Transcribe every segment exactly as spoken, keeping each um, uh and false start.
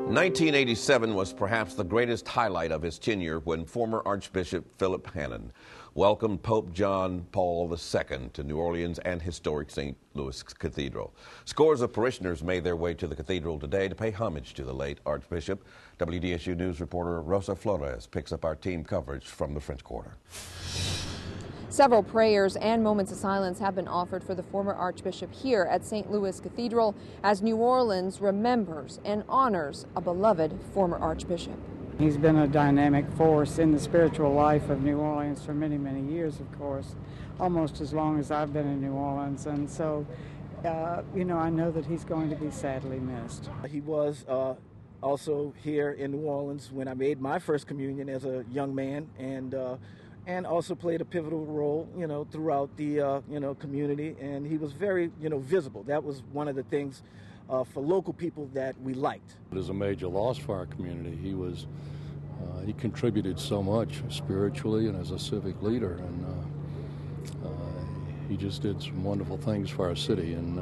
nineteen eighty-seven was perhaps the greatest highlight of his tenure when former Archbishop Philip Hannan welcomed Pope John Paul the Second to New Orleans and historic Saint Louis Cathedral. Scores of parishioners made their way to the cathedral today to pay homage to the late Archbishop. W D S U News reporter Rosa Flores picks up our team coverage from the French Quarter. Several prayers and moments of silence have been offered for the former Archbishop here at Saint Louis Cathedral as New Orleans remembers and honors a beloved former Archbishop. He's been a dynamic force in the spiritual life of New Orleans for many, many years, of course, almost as long as I've been in New Orleans. And so, uh, you know, I know that he's going to be sadly missed. He was uh, also here in New Orleans when I made my first communion as a young man, and uh, and also played a pivotal role, you know, throughout the, uh, you know, community. And he was very, you know, visible. That was one of the things uh, for local people that we liked. It is a major loss for our community. He was, uh, he contributed so much spiritually and as a civic leader, and uh, uh, he just did some wonderful things for our city. And uh,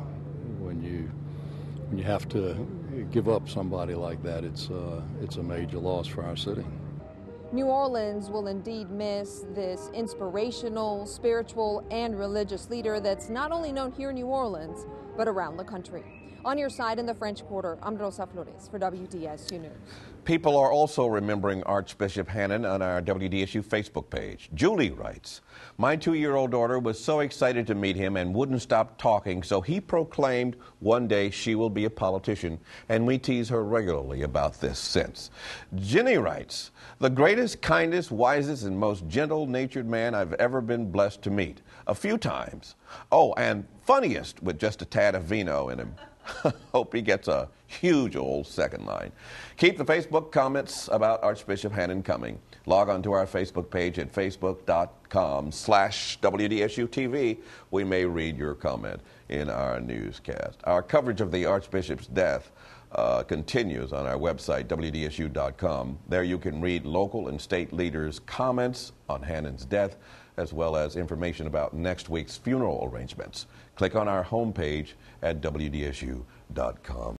when you when you have to give up somebody like that, it's uh, it's a major loss for our city. New Orleans will indeed miss this inspirational, spiritual, and religious leader that's not only known here in New Orleans, but around the country. On your side in the French Quarter, I'm Rosa Flores for W D S U News. People are also remembering Archbishop Hannan on our W D S U Facebook page. Julie writes, "My two-year-old daughter was so excited to meet him and wouldn't stop talking, so he proclaimed one day she will be a politician, and we tease her regularly about this since." Jenny writes, "The greatest, kindest, wisest, and most gentle-natured man I've ever been blessed to meet. A few times. Oh, and funniest with just a tad of vino in him. Hope he gets a huge old second line." Keep the Facebook comments about Archbishop Hannan coming. Log on to our Facebook page at facebook.com slash WDSU-TV. We may read your comment in our newscast. Our coverage of the Archbishop's death uh, continues on our website, W D S U dot com. There you can read local and state leaders' comments on Hannan's death, as well as information about next week's funeral arrangements. Click on our homepage at W D S U dot com.